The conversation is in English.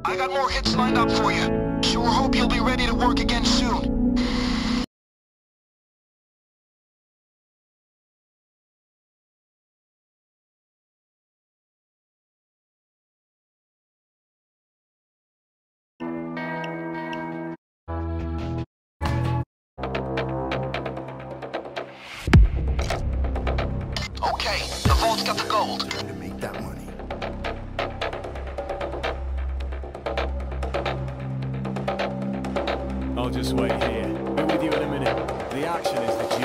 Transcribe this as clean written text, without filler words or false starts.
I got more hits lined up for you. Sure hope you'll be ready to work again soon. Okay, the vault's got the gold. Time to make that money. I'll just wait here. Be with you in a minute. The action is the